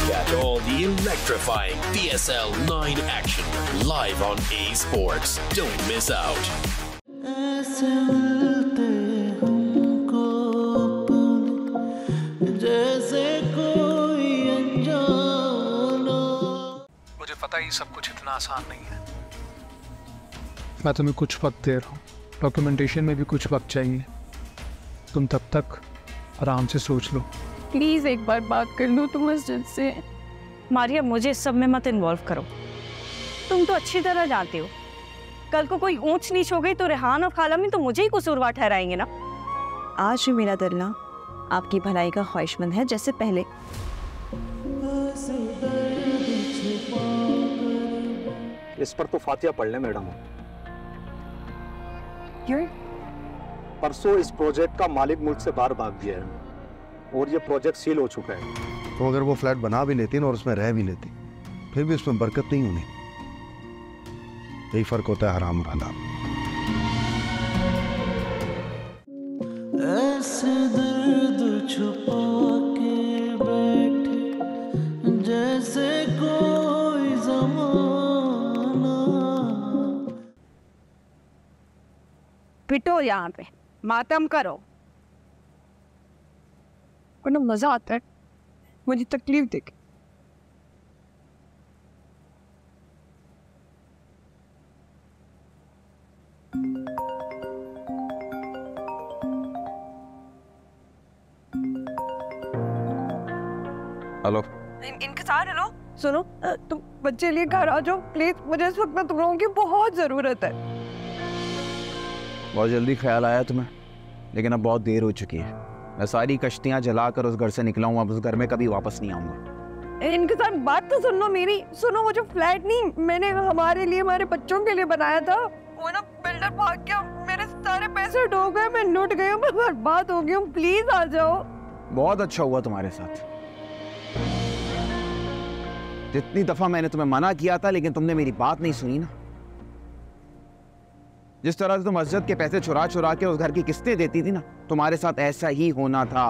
Catch all the electrifying PSL 9 action live on A Sports. Don't miss out. ऐसे मिलते हमको अपने जैसे कोई अनजाना। मुझे पता ही सब कुछ इतना आसान नहीं है। मैं तुम्हें कुछ वक्त दे रहा हूँ, डॉक्यूमेंटेशन में भी कुछ वक्त चाहिए। तुम तब तक आराम से सोच लो। प्लीज एक बार बात कर लो तुम मस्जिद से। मारिया, मुझे इस सब में मत इन्वॉल्व करो। तुम तो अच्छी तरह जानते हो, कल को कोई ऊंच नीच हो गई तो रेहान और खाला में तो मुझे ही कसूरवार ठहराएंगे ना। आज भी मेरा दिल ना आपकी भलाई का ख्वाहिशमंद है जैसे पहले। इस पर तो फातिहा पढ़ ले मैडम। क्यों? परसों इस प्रोजेक्ट का मालिक मुल्क से बाहर भाग गया है और ये प्रोजेक्ट सील हो चुका है। तो अगर वो फ्लैट बना भी लेती ना और उसमें रह भी लेती, फिर भी उसमें बरकत नहीं होनी। यही फर्क होता है हराम और हलाल। ऐसे दर्द छुपा के बैठे जैसे कोई ज़माना। पिटो यहाँ पे, मातम करो। को ना मजा आता है मुझे तकलीफ देख। हेलो इंतजार। हेलो सुनो, तुम बच्चे लिए घर आ जाओ प्लीज, मुझे इस वक्त में तुम लोगों की बहुत जरूरत है। बहुत जल्दी ख्याल आया तुम्हें, लेकिन अब बहुत देर हो चुकी है। मैं सारी कश्तियां जलाकर उस घर से निकला हूँ, अब उस घर में कभी वापस नहीं आऊंगा। इनके साथ बात तो सुन लो मेरी। सुनो, वो जो फ्लैट नहीं मैंने हमारे लिए हमारे बच्चों के लिए बनाया था, वो ना बिल्डर भाग गया, मेरे सारे पैसे डूब गए, मैं लूट गई हूँ, मैं बर्बाद हो गई हूँ, प्लीज आ जाओ। बहुत अच्छा हुआ तुम्हारे साथ। जितनी दफा मैंने तुम्हें मना किया था लेकिन तुमने मेरी बात नहीं सुनी ना। जिस तरह से तुम मस्जिद के पैसे चुरा चुरा के उस घर की किस्तें देती थी ना, तुम्हारे साथ ऐसा ही होना था।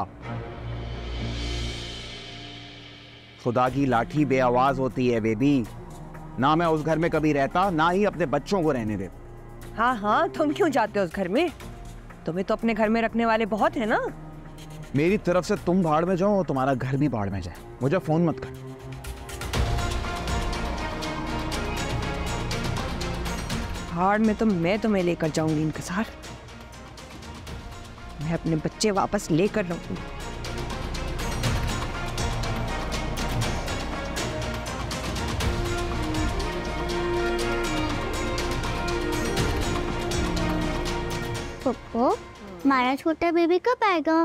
खुदा की लाठी बे आवाज होती है बेबी। ना मैं उस घर में कभी रहता, ना ही अपने बच्चों को रहने देता। हाँ हाँ, तुम क्यों जाते हो उस घर में? तुम्हें तो अपने घर में रखने वाले बहुत है ना। मेरी तरफ से तुम भाड़ में जाओ और तुम्हारा घर भी भाड़ में जाए, मुझे फोन मत कर। भाड़ में तो मैं तुम्हें लेकर जाऊंगी इंतजार। मैं अपने बच्चे वापस लेकर रहूंगी। पप्पू, हमारा छोटा बेबी कब आएगा?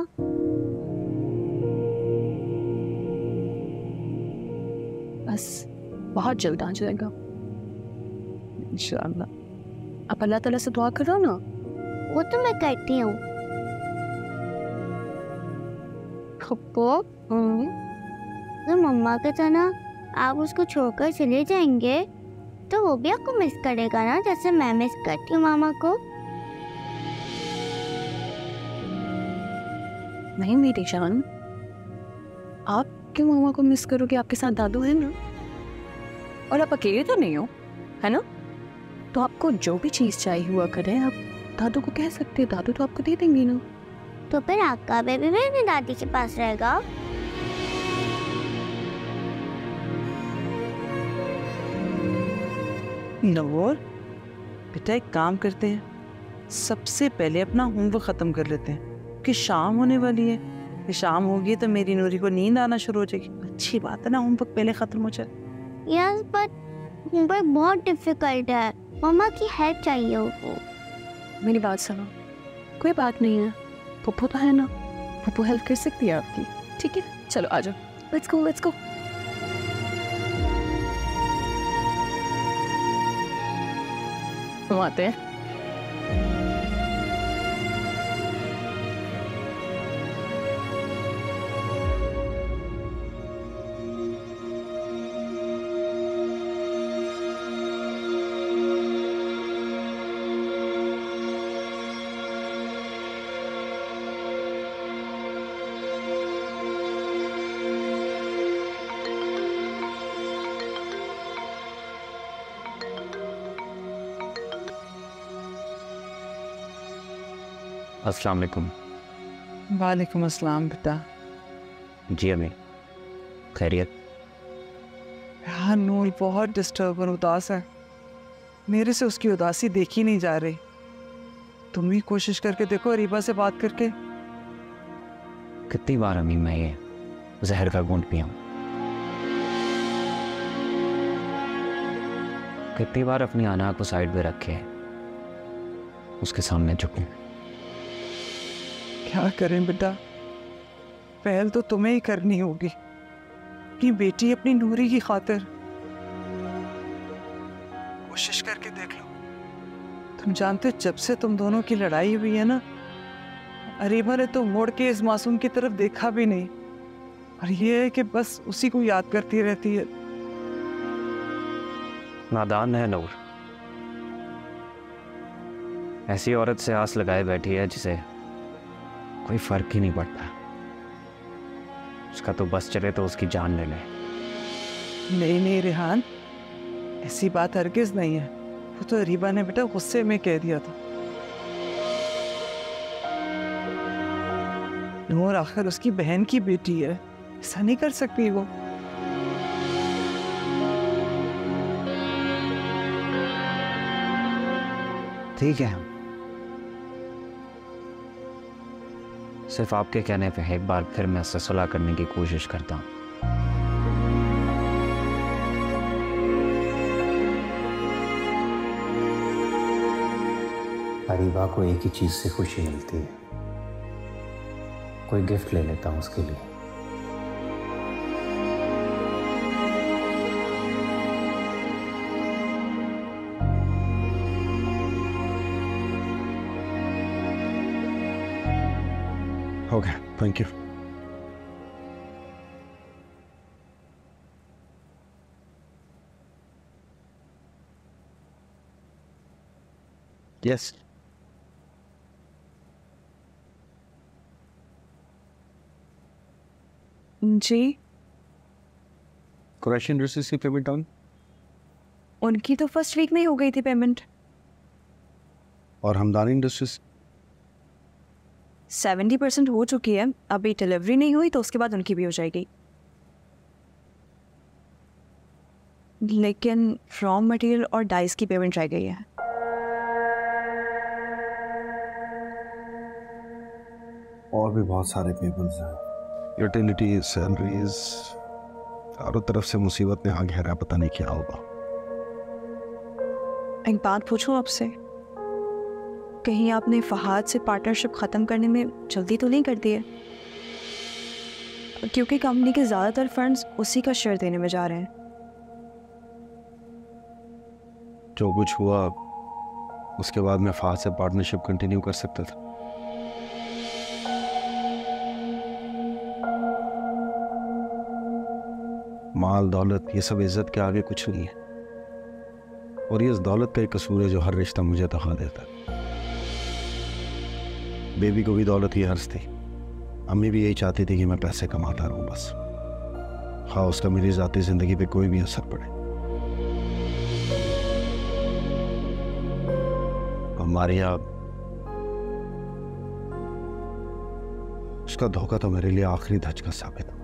बस बहुत जल्द आ जाएगा इंशाअल्लाह। आप अल्लाह ताला से दुआ करो ना। वो तो मैं करती हूँ। पप्पू, तो मम्मा के तरह आप उसको छोड़कर चले जाएंगे तो वो भी आपको मिस करेगा ना, जैसे मैं मिस करती हूँ मामा को। नहीं मेरी जान, आप क्यों मामा को मिस करोगे? आपके साथ दादू है ना, और आप अकेले तो नहीं हो, है ना? तो आपको जो भी चीज चाहिए हुआ करे आप दादू को कह सकते हैं, दादू तो आपको दे देंगे ना। तो फिर आपका बेबी भी अपनी दादी के पास रहेगा। नवोर बेटा, एक काम करते हैं, सबसे पहले अपना होमवर्क खत्म कर लेते हैं कि शाम होने वाली है। कि शाम होगी तो मेरी नूरी को नींद आना शुरू हो जाएगी। अच्छी बात है ना, होमवर्क पहले खत्म हो जाए। यस, बट होमवर्क बहुत डिफिकल्ट है, मम्मा की हेल्प चाहिए होगी। मेरी बात सुनो, कोई बात नहीं है, पप्पू तो है ना, पप्पू हेल्प कर सकती है आपकी। ठीक है, चलो आ जाओ, लेट्स गो लेट्स गो। हम आते हैं। अस्सलाम वालेकुम। वालेकुम अस्सलाम बेटा। जी अम्मी, खैरियत? यार नूर बहुत डिस्टर्ब और उदास है, मेरे से उसकी उदासी देखी नहीं जा रही। तुम भी कोशिश करके देखो अरीबा से बात करके। कितनी बार अम्मी मैं ये जहर का घूंट पिया हूं, कितनी बार अपनी आना को साइड पे रखे उसके सामने झुकूं। क्या करें बेटा, पहल तो तुम्हें ही करनी होगी, अपनी बेटी अपनी नूरी की खातिर। कोशिश करके देख लो। तुम जानते हो जब से तुम दोनों की लड़ाई हुई है ना, अरीबा ने तो मुड़ के इस मासूम की तरफ देखा भी नहीं, और ये है कि बस उसी को याद करती रहती है। नादान है नूर, ऐसी औरत से आस लगाए बैठी है जिसे कोई फर्क ही नहीं पड़ता। उसका तो बस चले तो उसकी जान ले ले। नहीं नहीं रेहान, ऐसी बात हरगिज नहीं है। वो तो अरीबा ने बेटा गुस्से में कह दिया था। नूर आखिर उसकी बहन की बेटी है, ऐसा नहीं कर सकती वो। ठीक है, सिर्फ आपके कहने पे एक बार फिर मैं उससे सुलह करने की कोशिश करता हूँ। अरीबा को एक ही चीज से खुशी मिलती है, कोई गिफ्ट ले लेता हूँ उसके लिए। हो गया, थैंक यू। यस, जी कुरैशी इंडस्ट्रीज की पेमेंट डाउन। उनकी तो फर्स्ट वीक में ही हो गई थी पेमेंट। और हमदानी इंडस्ट्रीज 70% हो चुकी है, अभी डिलीवरी नहीं हुई तो उसके बाद उनकी भी हो जाएगी। लेकिन रॉ मटेरियल और डाइस की पेमेंट रह गई है। और भी बहुत सारे पेबल्स हैं, यूटिलिटीज, सैलरीज, चारों तरफ से मुसीबत ने आ घेरा, पता नहीं क्या होगा। एक बात पूछूं आपसे, कहीं आपने फहाद से पार्टनरशिप ख़त्म करने में जल्दी तो नहीं कर दी है? क्योंकि कंपनी के ज़्यादातर फंड्स उसी का शेयर देने में जा रहे हैं। जो कुछ हुआ उसके बाद मैं फहाद से पार्टनरशिप कंटिन्यू कर सकता था। माल दौलत ये सब इज्जत के आगे कुछ नहीं है, और ये इस दौलत का ही कसूर है जो हर रिश्ता मुझे दखा देता है। बेबी को भी दौलत ही हर्ज थी, अम्मी भी यही चाहती थी कि मैं पैसे कमाता रहूं बस, हाँ उसका मेरी ज़ाती ज़िंदगी पे कोई भी असर पड़े। मारिया, उसका धोखा तो मेरे लिए आखिरी धचका साबित हुआ।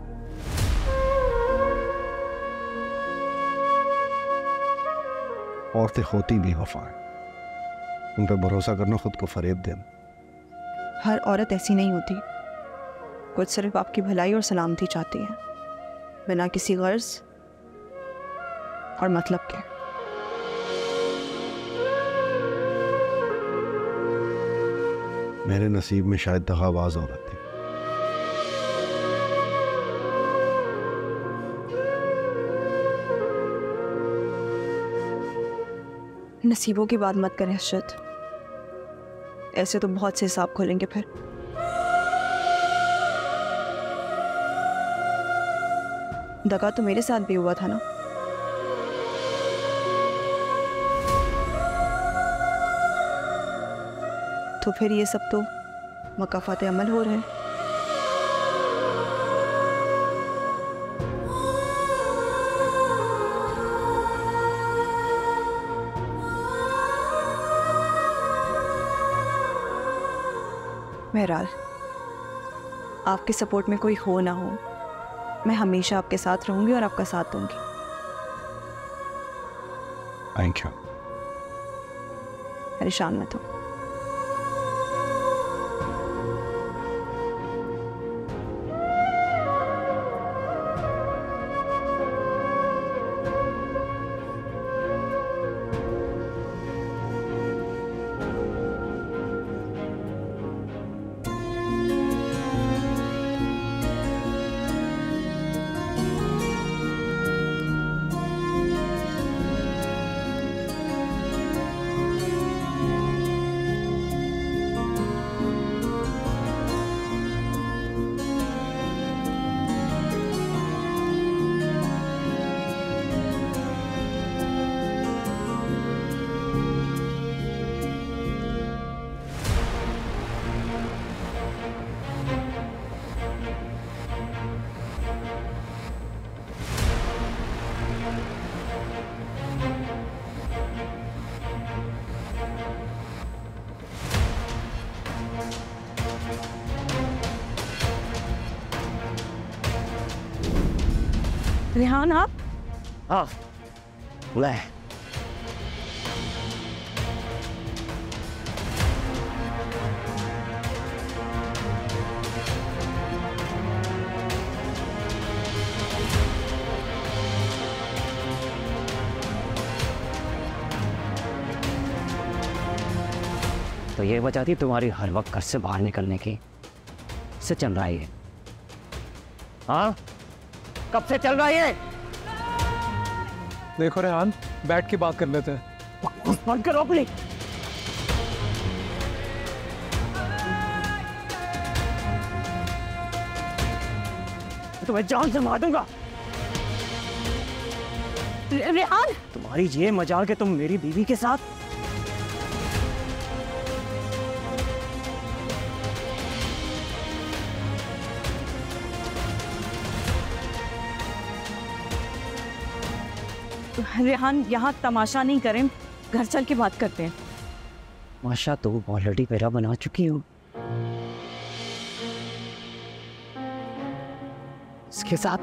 औरतें होती भी वफा है, उन पर भरोसा करना खुद को फरेब देना। हर औरत ऐसी नहीं होती, कुछ सिर्फ आपकी भलाई और सलामती चाहती है, बिना किसी गर्ज और मतलब के। मेरे नसीब में शायद दगाबाज औरत थी। नसीबों की बात मत करें अर्शद, ऐसे तो बहुत से हिसाब खोलेंगे फिर। दगा तो मेरे साथ भी हुआ था ना। तो फिर ये सब तो मकाफात अमल हो रहे हैं। बहरहाल आपके सपोर्ट में कोई हो ना हो, मैं हमेशा आपके साथ रहूंगी और आपका साथ दूंगी। Thank you. परेशान मत हो। रेहान आप? हाँ बुला है। तो ये वजह थी तुम्हारी हर वक्त घर से बाहर निकलने की? से चल रहा है ये? हाँ कब से चल रहा है? देखो रेहान, बैठ के बात कर लेते हैं। बंद करो अपनी। तुम्हें जान से मार दूंगा। रेहान, तुम्हारी ये मजाल के तुम मेरी बीवी के साथ। रेहान यहाँ तमाशा नहीं करें, घर चल के बात करते हैं। माशा तो ऑलरेडी मेरा बना चुकी हो। इसके साथ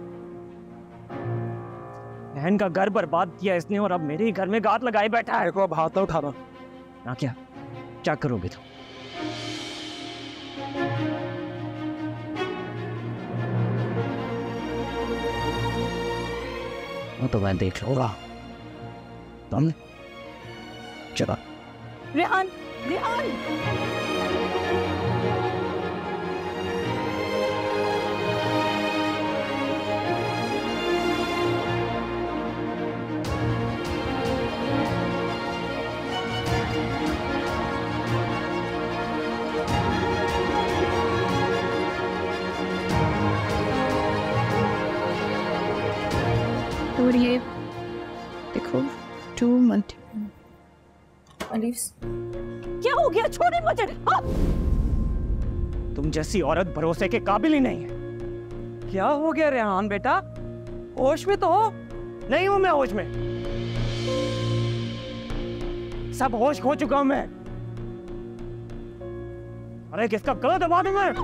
बहन का घर बर्बाद किया इसने और अब मेरे ही घर में गात लगाए बैठा है। देखो अब हाथ ना उठाना। ना क्या करोगे तुम? तो मैं देख लूंगा। तुम चला। रेहान, रेहान। और ये देखो 2 मंथ। क्या हो गया? छोड़े मुझे। तुम जैसी औरत भरोसे के काबिल ही नहीं है। क्या हो गया रेहान बेटा? होश में तो हो? नहीं हूं मैं होश में। सब होश खो चुका हूं मैं। अरे किसका गला दबा दूं मैं?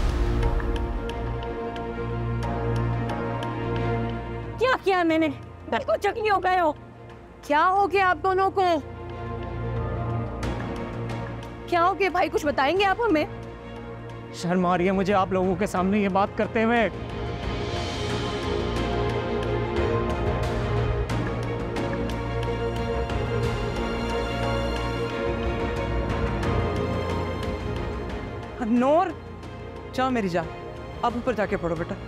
क्या किया मैंने? बिल्कुल जख्मी हो गए हो। क्या हो गया आप दोनों को? क्या हो गया भाई? कुछ बताएंगे आप हमें? शर्म आ रही है मुझे आप लोगों के सामने ये बात करते हुए। नूर, चल मेरी जान, अब ऊपर जाके पढ़ो बेटा।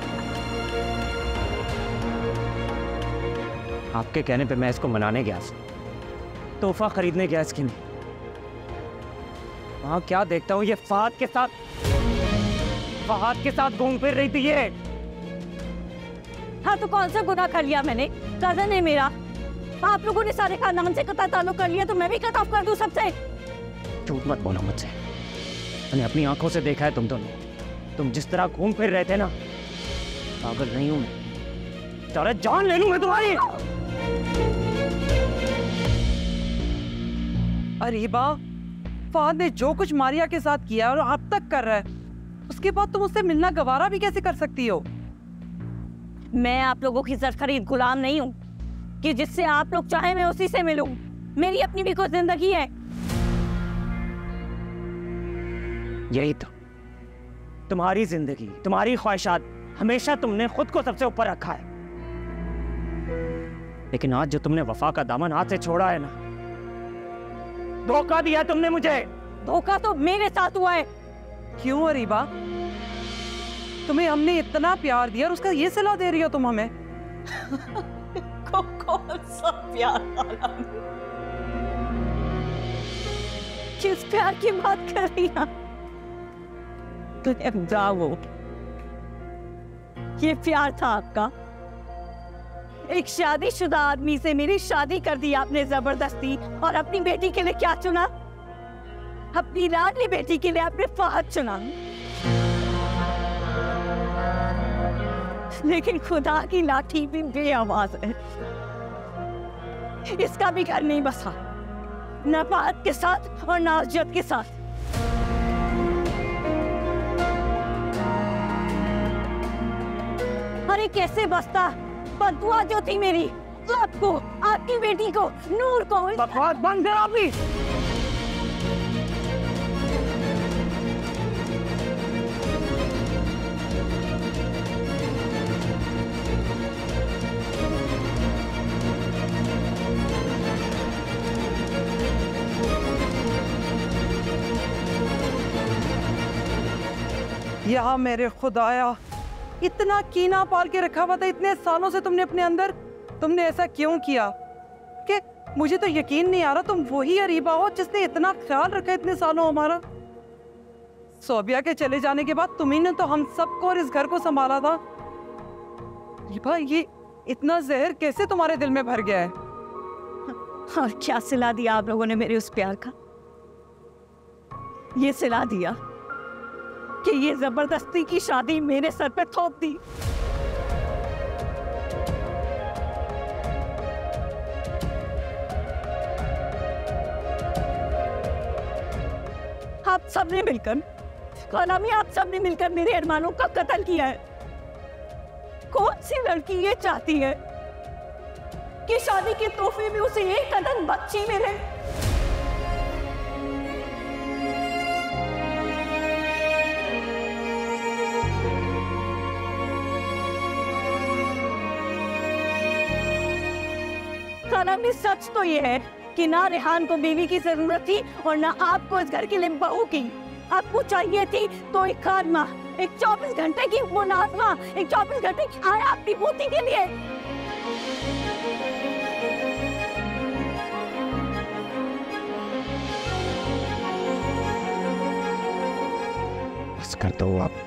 आपके कहने पे मैं इसको मनाने गया, तोहफा खरीदने गया इसके लिए। वहां क्या देखता हूँ, ये फहद के साथ घूम फिर रही थी ये। हाँ तो कौन सा गुनाह कर लिया मैंने? कजन है मेरा। आप लोगों ने सारे खानदान से कतई ताल्लुक कर लिया तो मैं भी कट ऑफ कर दूं सबसे? झूठ मत बोलो मुझसे। मैंने अपनी आंखों से देखा है तुम दोनों। तुम जिस तरह घूम फिर रहे थे ना, पागल नहीं हूं मैं। सारा जान ले लूं मैं तुम्हारी। अरे बा, फहद ने जो कुछ मारिया के साथ किया और अब तक कर रहा है, उसके बाद तुम उससे मिलना गवारा भी कैसे कर सकती हो? मैं आप लोगों की सरखरीद गुलाम नहीं हूँ कि जिससे आप लोग चाहे मैं उसी से मिलूं। मेरी अपनी भी कोई जिंदगी है। यही तो तुम्हारी जिंदगी, तुम्हारी ख्वाहिशात, हमेशा तुमने खुद को सबसे ऊपर रखा है। लेकिन आज जो तुमने वफा का दामन हाथ से छोड़ा है ना, धोखा दिया तुमने मुझे। धोखा तो मेरे साथ हुआ है। क्यों अरीबा? तुम्हें हमने इतना प्यार दिया और उसका ये सिला दे रही हो तुम हमें? कौन सा प्यार? किस प्यार की बात कर रही है? तुझे जाओ, ये प्यार था आपका? एक शादीशुदा आदमी से मेरी शादी कर दी आपने जबरदस्ती, और अपनी बेटी के लिए क्या चुना? अपनी लाडली बेटी के लिए आपने फहद चुना। लेकिन खुदा की लाठी भी बेआवाज है। इसका भी घर नहीं बसा, न फहद के साथ और न अजयत के साथ। अरे कैसे बसता? बदुआ जो थी मेरी आपको, आपकी बेटी को, नूर को। बकवास बंद करो अभी। यहाँ मेरे खुदाया, इतना कीना पाल के रखा हुआ था इतने सालों से तुमने अपने अंदर। तुमने ऐसा क्यों किया कि मुझे तो यकीन नहीं आ रहा तुम वही अरीबा हो जिसने इतना ख्याल रखा इतने सालों हमारा। सोबिया के चले जाने के बाद तुम्ही ने तो हम सबको और इस घर को संभाला था। अरीबा, ये इतना जहर कैसे तुम्हारे दिल में भर गया है? और क्या सिला दिया आप लोगों ने मेरे उस प्यार का? ये सिला दिया कि ये जबरदस्ती की शादी मेरे सर पे थोप दी। आप सबने मिलकर, कलामी, आप सबने मिलकर मेरे अरमानों का कत्ल किया है। कौन सी लड़की ये चाहती है कि शादी के तोहफे में उसे एक कदम बच्ची मिले? में सच तो ये है कि ना रेहान को बीवी की जरूरत थी और ना आपको इस घर के लिए बहू की। आपको चाहिए थी तो एक खादमा, एक 24 घंटे की मुनाजमा, एक 24 घंटे की आया आपकी पोती के लिए। बस कर दो आप,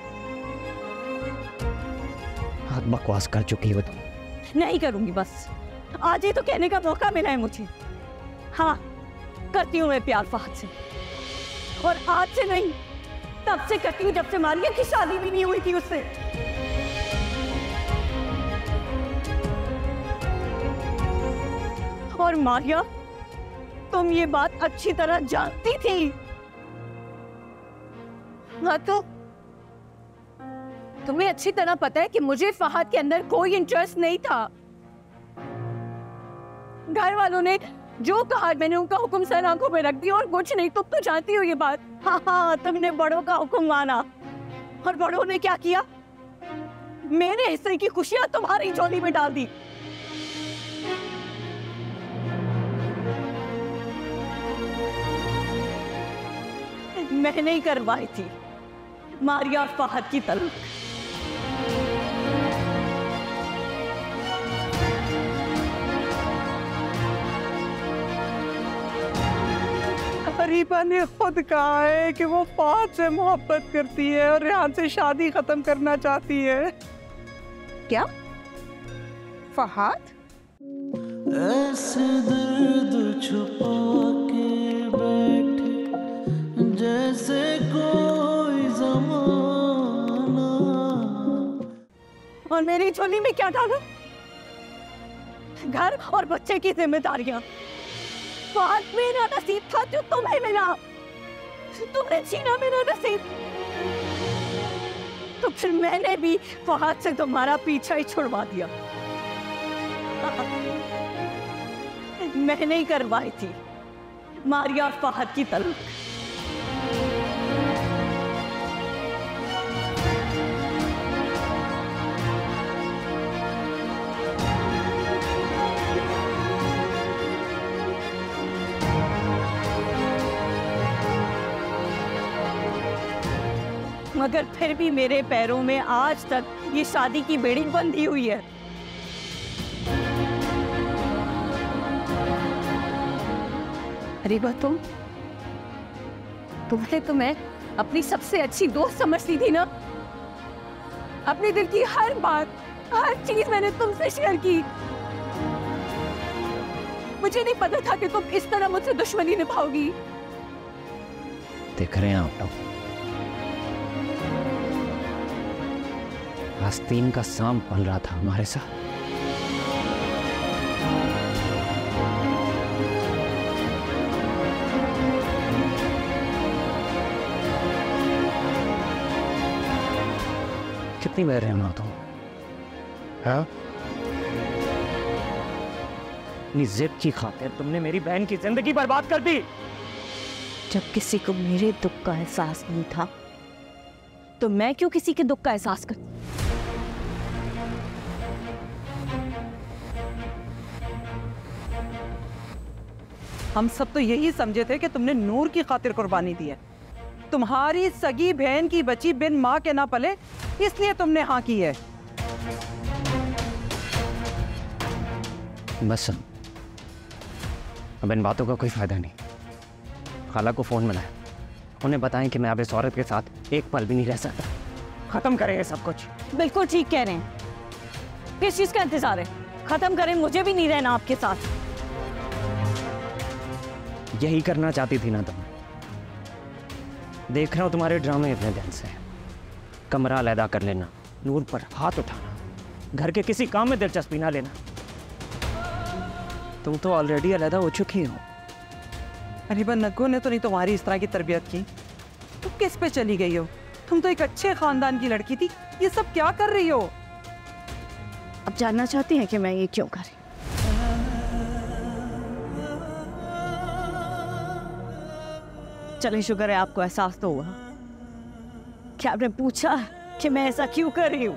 बकवास कर चुकी हो तुम। नहीं करूंगी, बस आज ही तो कहने का मौका मिला है मुझे। हाँ, करती हूँ मैं प्यार फहद से, और आज से नहीं, तब से करती हूँ जब से मारिया की शादी भी नहीं हुई थी उससे। और मारिया, तुम ये बात अच्छी तरह जानती थी। हाँ, तो तुम्हें अच्छी तरह पता है कि मुझे फहद के अंदर कोई इंटरेस्ट नहीं था। घर वालों ने जो कहा मैंने उनका हुक्म सर आंखों पे रख दिया और कुछ नहीं। तुम तो जानती हो ये बात। हाँ हाँ, तुमने बड़ों का हुक्म माना, और बड़ों ने क्या किया? मेरे हिस्से की खुशियां तुम्हारी झोली में डाल दी। मैंने ही करवाई थी मारिया और फहद की तलाक। अरीबा ने खुद कहा है कि वो फहद से मोहब्बत करती है और रेहान से शादी खत्म करना चाहती है। क्या? फहद? ऐसे दर्द छुपा के बैठे जैसे कोई ज़माना। और मेरी झोली में क्या डाला? घर और बच्चे की जिम्मेदारियां। फहद मेरा नसीब था जो तुम्हें मिला। तुमने छीना मेरा नसीब, तो फिर मैंने भी फहद से तुम्हारा पीछा ही छुड़वा दिया। मैंने ही करवाई थी मारिया और फहद की तलाक। मगर फिर भी मेरे पैरों में आज तक ये शादी की बेड़ी बंधी हुई है। अरीबा, तुम्हें तो मैं अपनी सबसे अच्छी दोस्त समझती थी ना। अपने दिल की हर बात, हर चीज मैंने तुमसे शेयर की। मुझे नहीं पता था कि तुम इस तरह मुझसे दुश्मनी निभाओगी। देख रहे हैं आप लोग, आस्तीन का सांप बन रहा था हमारे साथ। कितनी बार रहना तुम, हाँ? अपनी जिद की खातिर तुमने मेरी बहन की जिंदगी बर्बाद कर दी। जब किसी को मेरे दुख का एहसास नहीं था, तो मैं क्यों किसी के दुख का एहसास करती? हम सब तो यही समझे थे कि तुमने नूर की खातिर कुर्बानी दी है। तुम्हारी सगी बहन की बच्ची बिन माँ के ना पले, इसलिए तुमने हाँ की है। बस अब इन बातों का कोई फायदा नहीं। खाला को फोन मिलाया, उन्हें बताएं कि मैं अब इस औरत के साथ एक पल भी नहीं रह सकता। खत्म करें ये सब कुछ। बिल्कुल ठीक कह रहे हैं। किस चीज का इंतजार है? खत्म करें, मुझे भी नहीं रहना आपके साथ। यही करना चाहती थी ना तुम? देख रहा हूं तुम्हारे ड्रामे इतने दिन से। कमरा अलहदा कर लेना, नूर पर हाथ उठाना, घर के किसी काम में दिलचस्पी ना लेना। तुम तो ऑलरेडी अलहदा हो चुकी हो। अरीबा, नग्गो ने तो नहीं तुम्हारी इस तरह की तरबियत की। तुम किस पे चली गई हो? तुम तो एक अच्छे खानदान की लड़की थी, ये सब क्या कर रही हो? अब जानना चाहती हैं कि मैं ये क्यों कर रही? चलिए, शुक्र है आपको एहसास तो हुआ। क्या आपने पूछा कि मैं ऐसा क्यों कर रही हूँ?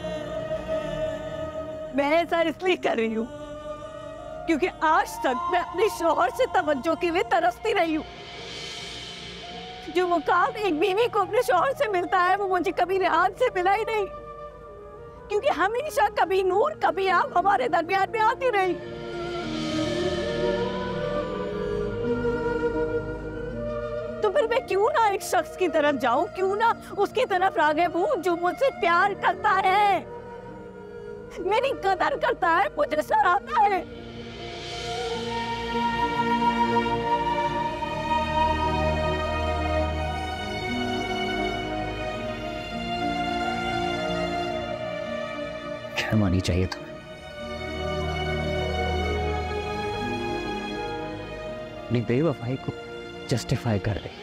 मैं ऐसा इसलिए कर रही हूँ क्योंकि आज तक मैं अपने शौहर से तवज्जो के लिए तरसती रही हूँ। जो मुकाम एक बीवी को अपने शौहर से मिलता है, वो मुझे कभी रेहान से मिला ही नहीं, क्योंकि हमेशा कभी नूर कभी आप हमारे दरमियान में आती रही। तो फिर मैं क्यों ना एक शख्स की तरफ जाऊं, क्यों ना उसकी तरफ राग़िब हूं जो मुझसे प्यार करता है, मेरी कदर करता है, मुझे सराहता है। शर्म आनी चाहिए तुम्हें। अपनी बेवफाई को जस्टिफाई कर रही हो।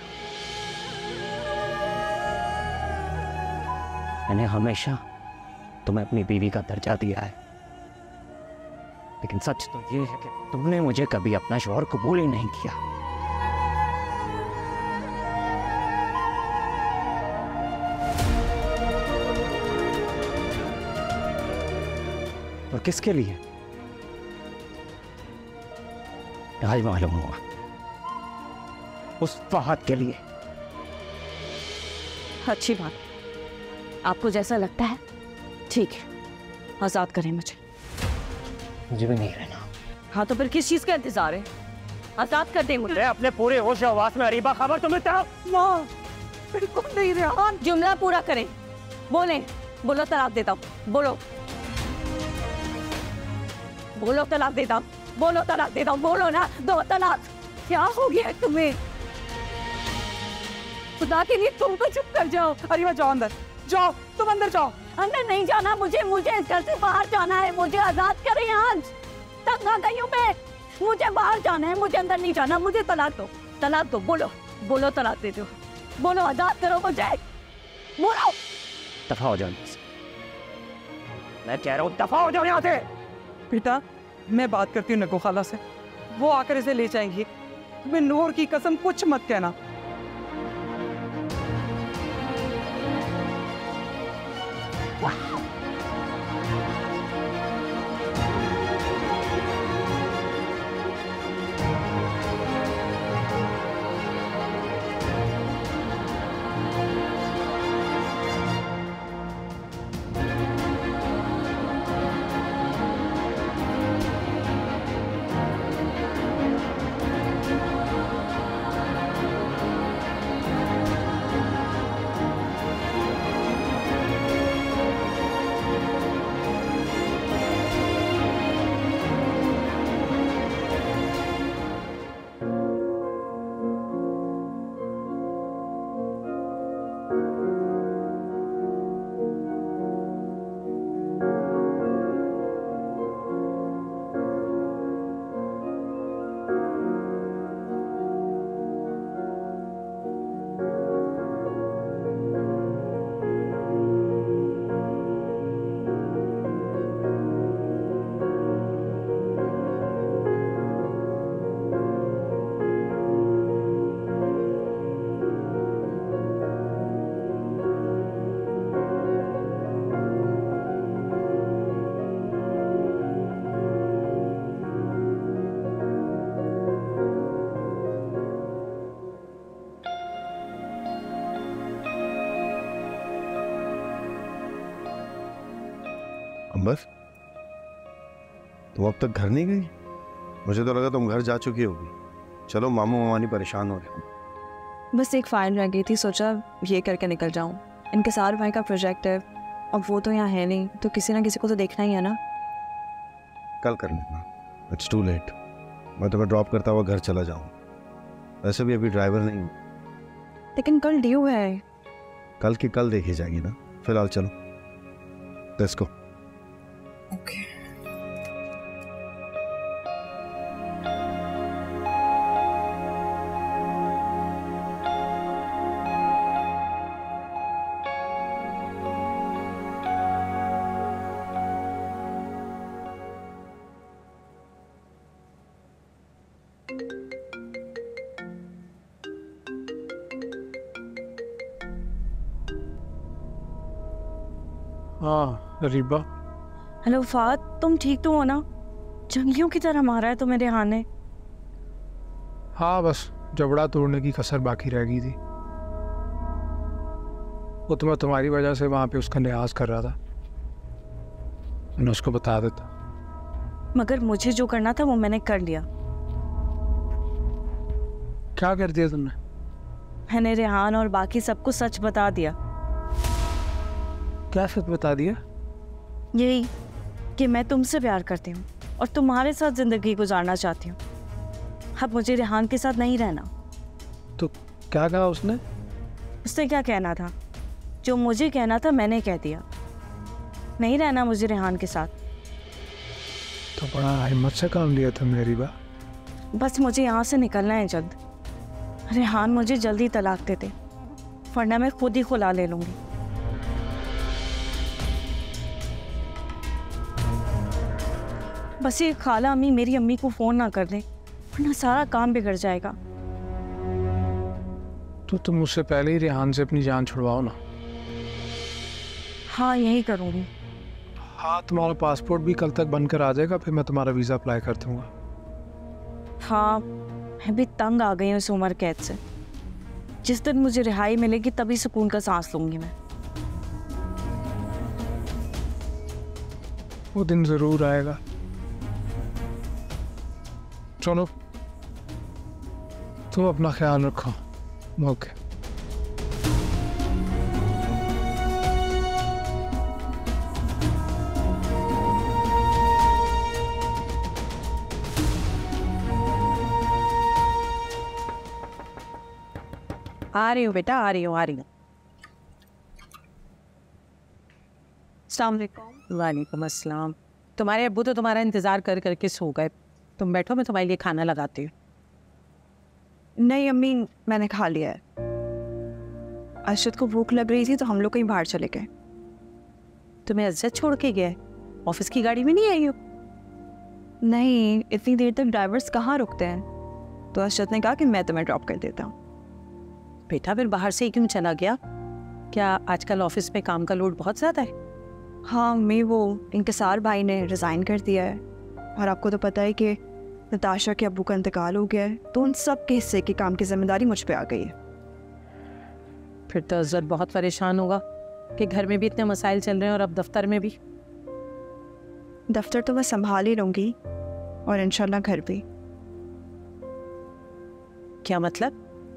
मैंने हमेशा तुम्हें अपनी बीवी का दर्जा दिया है, लेकिन सच तो ये है कि तुमने मुझे कभी अपना शौहर कबूल ही नहीं किया। और किसके लिए? आज मालूम हुआ, उस फहद के लिए। अच्छी बात, आपको जैसा लगता है ठीक है, आजाद करें मुझे। मुझे भी नहीं रहना। हाँ, तो फिर किस चीज का इंतजार है? आजाद कर दे मुझे। अपने पूरे होश हवास में अरीबा, खबर तुम्हें था? माँ, बिल्कुल नहीं रेहान। जुमला पूरा करें, बोले। बोलो तलाक देता हूँ, बोलो। बोलो तलाक देता हूँ, बोलो तलाक देता हूँ, बोलो ना, दो तलाक। क्या हो गया तुम्हें? खुदा के लिए तुम तो चुप कर जाओ। अरीबा, जाओ अंदर, जाओ, तुम अंदर जाओ। अंदर नहीं जाना मुझे, मुझे इस घर से बाहर जाना है। मुझे आजाद करें आज, तंग आ गई हूँ मैं। मुझे बाहर जाना है, मुझे अंदर नहीं जाना। मुझे तलाक दो, तलाक दो। बोलो, बोलो तलाक दे दो, बोलो आजाद करो मुझे, बोलो। दफा हो जाओ, मैं कह रहा हूँ दफा हो जाओ यहाँ से। बेटा मैं बात करती हूँ नगो खाला से, वो आकर इसे ले जाएंगी। तुम्हें नूर की कसम कुछ मत कहना। अंबर, तुम अब तक घर नहीं गई? मुझे तो लगा तुम घर जा चुकी होगी। चलो, मामू मामानी परेशान हो रहे। बस एक फाइल रह गई थी, सोचा ये करके निकल जाऊं। इनके सार भाई का प्रोजेक्ट है, अब वो तो यहाँ है नहीं, तो किसी ना किसी को तो देखना ही है ना। कल कर लेना, इट्स टू लेट। मैं तुम्हें ड्रॉप करता हुआ घर चला जाऊँ। वैसे भी अभी ड्राइवर नहीं हूँ। लेकिन कल ड्यू है। कल की कल देखी जाएगी ना। फिलहाल चलो, लेट्स गो। ओके। हाँ रीबा। हेलो फात, तुम ठीक तो हो ना? जंगलियों की तरह मारा है तुम्हें रेहान ने। हाँ, बस जबड़ा तोड़ने की कसर बाकी रह गई थी। वो तो मैं तुम्हारी वजह से वहाँ पे उसका लिहाज कर रहा था, मैंने उसको बता देता। मगर मुझे जो करना था वो मैंने कर लिया। क्या कर दिया तुमने? मैंने रेहान और बाकी सबको सच बता दिया। क्या सच बता दिया? यही कि मैं तुमसे प्यार करती हूँ और तुम्हारे साथ जिंदगी गुजारना चाहती हूँ। अब मुझे रेहान के साथ नहीं रहना। तो क्या कहा उसने? उसने क्या कहना था? जो मुझे कहना था मैंने कह दिया। नहीं रहना मुझे रेहान के साथ। तो बड़ा हिम्मत से काम लिया तुमने रीबा। बस मुझे यहाँ से निकलना है जल्द। रेहान मुझे जल्दी तलाक देते, वरना मैं खुद ही खुला ले लूंगी। बस ये खाला अम्मी मेरी अम्मी को फोन ना कर दे, वरना सारा काम बिगड़ जाएगा। तो तुम उससे पहले ही रेहान से अपनी जान छुड़वाओ ना। हाँ, यही करूँगी। हाँ, तुम्हारा पासपोर्ट भी कल तक बनकर आ जाएगा, फिर मैं तुम्हारा वीज़ा अप्लाई कर दूंगा। हाँ, मैं भी तंग आ गई हूँ इस उम्र कैद से। जिस दिन मुझे रिहाई मिलेगी तभी सुकून का सांस लूंगी मैं। वो दिन ज़रूर आएगा। चलो, तुम अपना ख्याल रखो। ओके। आ रही हूँ बेटा, आ रही हूँ। अस्सलाम वालेकुम। वालेकुम अस्सलाम। तुम्हारे अब्बू तो तुम्हारा इंतज़ार कर करके सो गए। तुम बैठो, मैं तुम्हारे लिए खाना लगाती हूँ। नहीं अम्मी, मैंने खा लिया है। अरशद को भूख लग रही थी तो हम लोग कहीं बाहर चले गए। तुम्हें अज्जत छोड़ के गया है? ऑफिस की गाड़ी में नहीं आई हो? नहीं, इतनी देर तक ड्राइवर्स कहाँ रुकते हैं, तो अरशद ने कहा कि मैं तुम्हें ड्रॉप कर देता हूँ। बेटा फिर बाहर से ही क्यों चला गया? क्या आजकल ऑफिस में काम का लोड बहुत ज़्यादा है? हाँ अम्मी, वो इंकसार भाई ने रिज़ाइन कर दिया है और आपको तो पता है कि नताशा के अब्बू का इंतकाल हो गया है, तो उन सब के हिस्से की काम की जिम्मेदारी मुझ पे आ गई है। फिर तो अज़र बहुत परेशान होगा कि घर में भी इतने मसाइल चल रहे हैं और अब दफ्तर में भी। दफ्तर तो मैं संभाल ही लूँगी और इंशाल्लाह घर भी। क्या मतलब?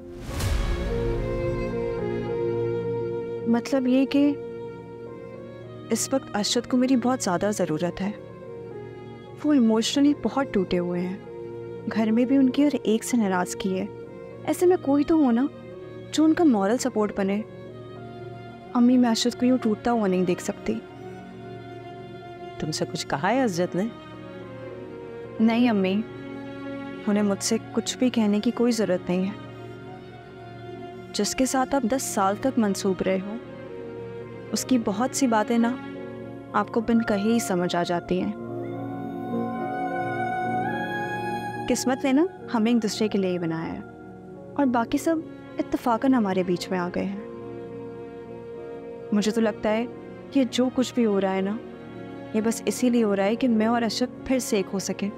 मतलब ये कि इस वक्त अरशद को मेरी बहुत ज़्यादा ज़रूरत है। वो इमोशनली बहुत टूटे हुए हैं, घर में भी उनकी और एक से नाराज़गी है। ऐसे में कोई तो हो ना जो उनका मॉरल सपोर्ट बने। अम्मी, मैं अरशद को यूँ टूटता हुआ नहीं देख सकती। तुमसे कुछ कहा है अज़रत ने? नहीं अम्मी, उन्हें मुझसे कुछ भी कहने की कोई ज़रूरत नहीं है। जिसके साथ आप 10 साल तक मंसूब रहे हो, उसकी बहुत सी बातें ना आपको बिन कहे ही समझ आ जाती हैं। किस्मत ने ना हमें एक दूसरे के लिए ही बनाया है और बाकी सब इत्तेफाकन हमारे बीच में आ गए हैं। मुझे तो लगता है कि जो कुछ भी हो रहा है ना, ये बस इसीलिए हो रहा है कि मैं और अरशद फिर से एक हो सके।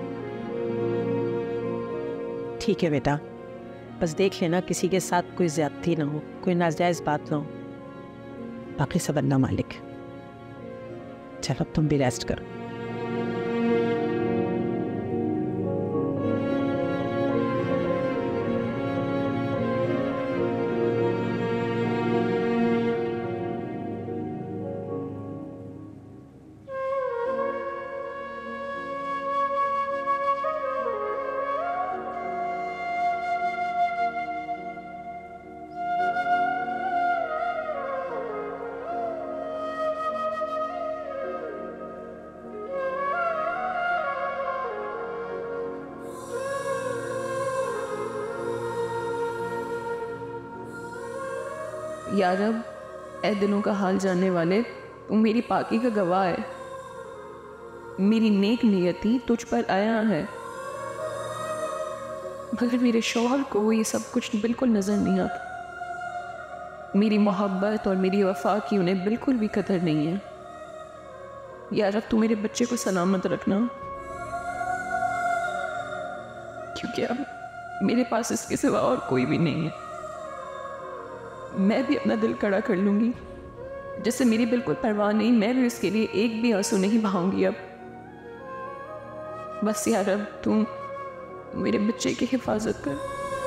ठीक है बेटा, बस देख लेना किसी के साथ कोई ज्यादती ना हो, कोई नाजायज बात ना हो। बाकी सब अल्लाह मालिक। चलो अब तुम भी रेस्ट करो। यार अब ए दिलों का हाल जानने वाले, तू मेरी पाकी का गवाह है। मेरी नेक नियति तुझ पर आया है, मगर मेरे शौहर को ये सब कुछ बिल्कुल नज़र नहीं आता। मेरी मोहब्बत और मेरी वफा की उन्हें बिल्कुल भी कदर नहीं है। यार अब तू मेरे बच्चे को सलामत रखना, क्योंकि अब मेरे पास इसके सिवा और कोई भी नहीं है। मैं भी अपना दिल कड़ा कर लूँगी, जिससे मेरी बिल्कुल परवाह नहीं। मैं भी उसके लिए एक भी आंसू नहीं बहाऊंगी अब। बस यार अब तू मेरे बच्चे की हिफाजत कर।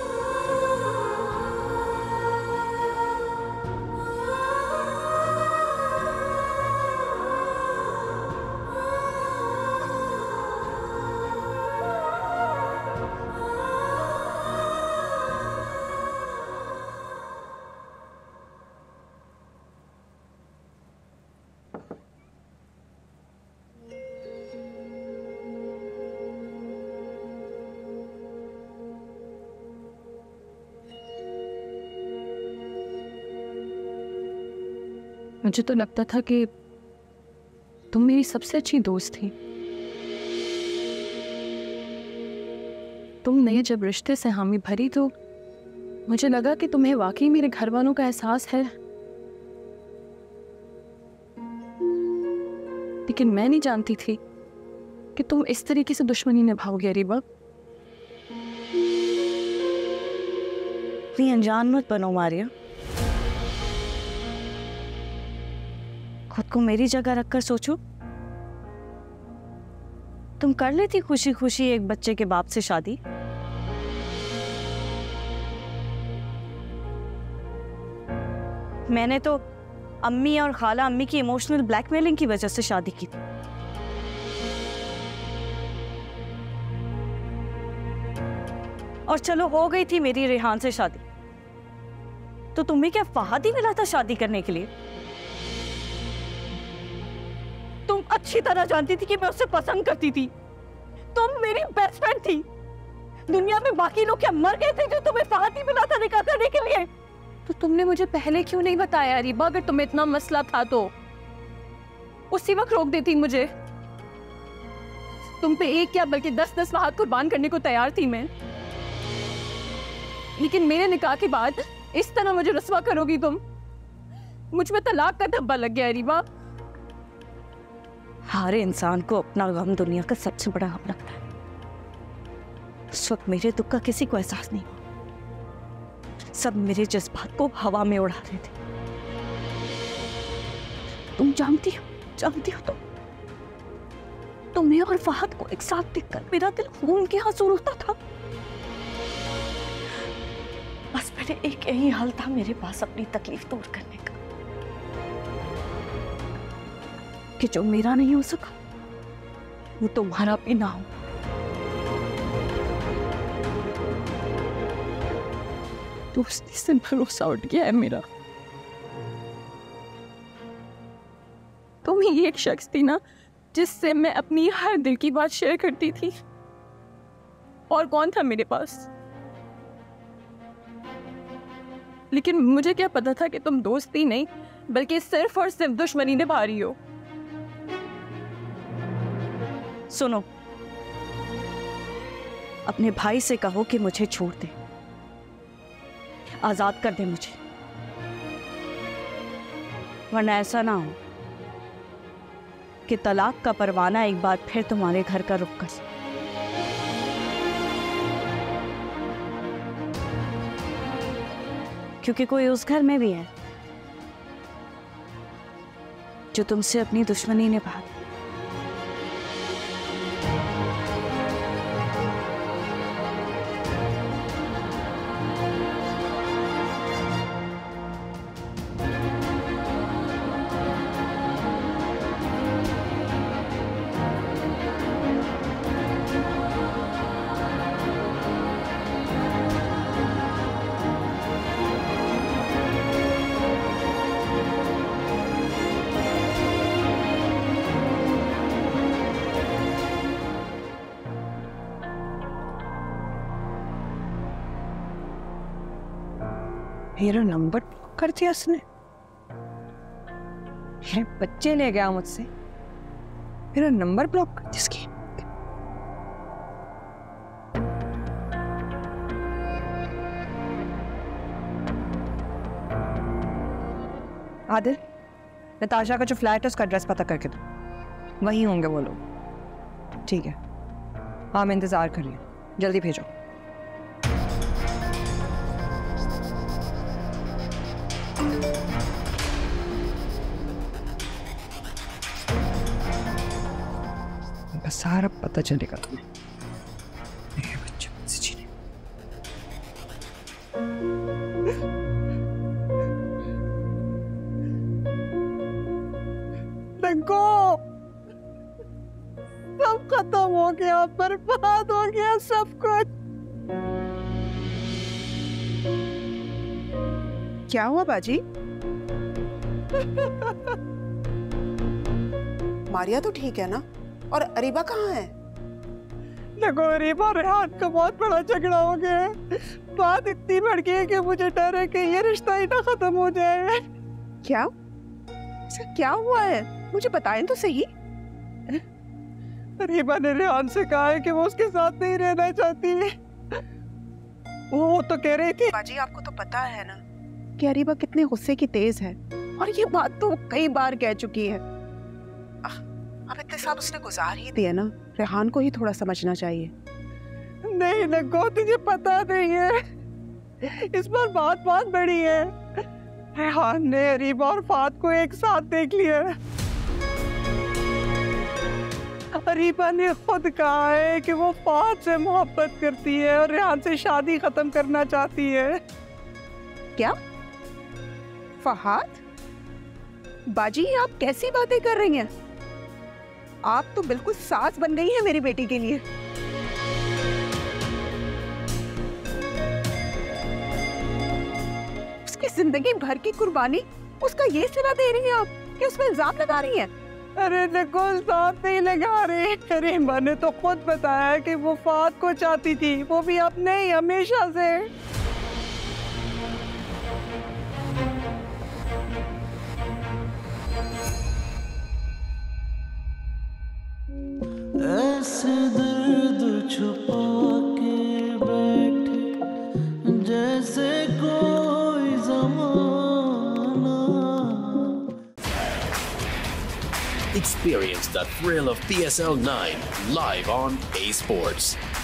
मुझे तो लगता था कि तुम मेरी सबसे अच्छी दोस्त थी। तुमने जब रिश्ते से हामी भरी तो मुझे लगा कि तुम्हें वाकई मेरे घर वालों का एहसास है, लेकिन मैं नहीं जानती थी कि तुम इस तरीके से दुश्मनी निभाओगे। अरीबा, इतनी अनजान मत बनो मारिया। खुद को मेरी जगह रखकर सोचो, तुम कर लेती खुशी खुशी एक बच्चे के बाप से शादी? मैंने तो अम्मी और खाला अम्मी की इमोशनल ब्लैकमेलिंग की वजह से शादी की थी। और चलो हो गई थी मेरी रेहान से शादी, तो तुम्हें क्या फहद ही मिला था शादी करने के लिए? तुम अच्छी तरह जानती थी कि मैं उसे पसंद करती थी। तुम मेरी बेस्ट फ्रेंड थी, दुनिया में बाकी लोग क्या मर गए थे जो तुम्हें फहद ही मिला था निकाह करने के लिए? तो तुमने मुझे पहले क्यों नहीं बताया अरीबा? अगर तुम्हें इतना मसला था तो उसी वक्त रोक देती मुझे। तुम पे एक क्या बल्कि 10-10 फहद कुर्बान करने को तैयार थी मैं। लेकिन मेरे निकाह के बाद इस तरह मुझे रुस्वा करोगी तुम? मुझ में तलाक का धब्बा लग गया अरीबा। हर इंसान को अपना गम दुनिया का सबसे बड़ा गम लगता है। उस वक्त मेरे दुख का किसी को एहसास नहीं हुआ। सब मेरे जज्बात को हवा में उड़ा रहे थे। तुम जानती हो तुम्हें और फहद को एक साथ देखकर मेरा दिल खून के आंसू रोता था। बस मेरे एक यही हाल था मेरे पास अपनी तकलीफ दूर करने का, कि जो मेरा नहीं हो सका वो तुम्हारा भी ना हो। दोस्ती से भरोसा उठ गया है मेरा। तुम ही एक शख्स थी ना जिससे मैं अपनी हर दिल की बात शेयर करती थी। और कौन था मेरे पास? लेकिन मुझे क्या पता था कि तुम दोस्ती नहीं बल्कि सिर्फ और सिर्फ दुश्मनी निभा रही हो। सुनो, अपने भाई से कहो कि मुझे छोड़ दे, आजाद कर दे मुझे, वरना ऐसा ना हो कि तलाक का परवाना एक बार फिर तुम्हारे घर का रुख कर। क्योंकि कोई उस घर में भी है जो तुमसे अपनी दुश्मनी निभा। मेरा नंबर ब्लॉक कर दिया उसने। मेरे बच्चे ले गया मुझसे, मेरा नंबर ब्लॉक कर दिया इसकी। आदिल, नताशा का जो फ्लैट है उसका एड्रेस पता करके दो। वही होंगे वो लोग। ठीक है, हम इंतजार करिए, जल्दी भेजो। सारा पता चलेगा तुम्हें। मेरे बच्चे मुझसे छीने। देखो, सब खत्म हो गया, बर्बाद हो गया सब कुछ। क्या हुआ बाजी? मारिया तो ठीक है ना? और अरीबा कहाँ है? देखो, अरीबा रेहान का बहुत बड़ा झगड़ा हो गया है। बात इतनी बढ़ गई है कि मुझे डर है कि ये रिश्ता ही ना खत्म हो जाए। क्या? ऐसा क्या हुआ है? मुझे बताएं तो सही। अरीबा ने रेहान से कहा है कि वो उसके साथ नहीं रहना चाहती। वो तो कह रही थी। बाजी, आपको तो पता है ना कि अरीबा कितने गुस्से की तेज है, और ये बात तो कई बार कह चुकी है। अब इतने साल उसने गुजार ही दिए ना, रेहान को ही थोड़ा समझना चाहिए। नहीं लगो, तुझे पता नहीं है, इस बार बात बहुत बड़ी है। रेहान ने अरीबा और फात को एक साथ देख लिया। अरीबा ने खुद कहा है कि वो फात से मोहब्बत करती है और रेहान से शादी खत्म करना चाहती है। क्या? फहाद? बाजी, आप कैसी बातें कर रही हैं? आप तो बिल्कुल सास बन गई है मेरी बेटी के लिए। उसकी जिंदगी भर की कुर्बानी उसका ये सिला दे रही हैं आप कि उस पर इल्जाम लगा रही हैं। अरे देखो साथ नहीं लगा रहे। रीमा ने तो खुद बताया कि वो फात को चाहती थी, वो भी अपने ही हमेशा से। ऐसे दर्द छुपा के बैठे जैसे कोई ज़माना। Experience the thrill of PSL 9 live on A Sports.